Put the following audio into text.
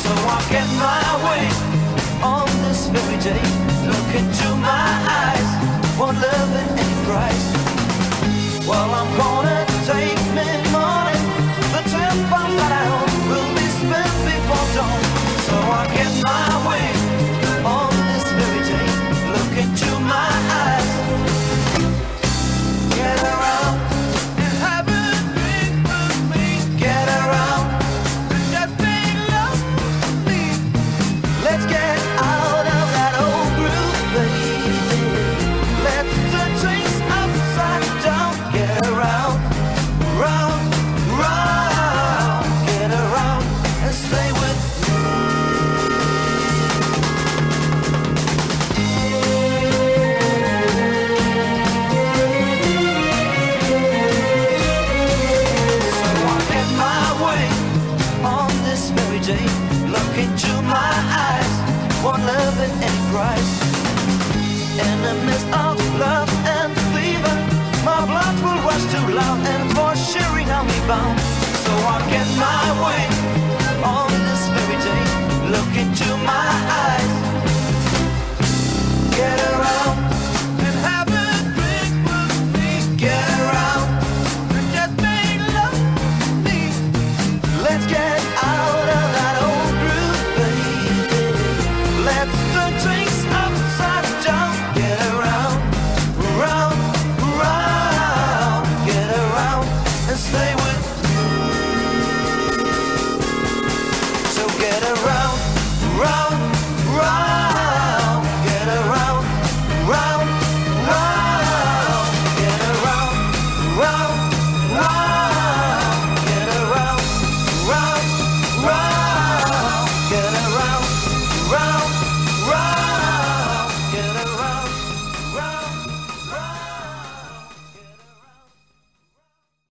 So I get my way on this very day. Look into my eyes, won't love at any price. Well, I'm gonna take me money. The 10 pounds that I own will be spent before dawn. So I get my way on this very day. Look into my eyes. Get around and have a drink with me. Get around and just make love with me. Let's get out of that old groove, baby. Let's turn things upside down. Get around, round, round. Get around and stay with me. So I get my way on this very day. Look into my eyes, won't love at any price. In the midst of love and fever, my blood will rush too loud, and for sharing I'll be bound. So I get my way